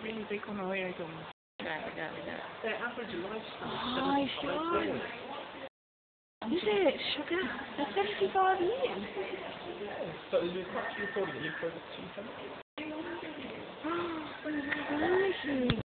really big one. Oh, yeah, I don't know. Yeah. The average lifespan Oh, I sure. Is it? Sugar? That's 75 million. So is it actually recording? You put it to 2 Oh,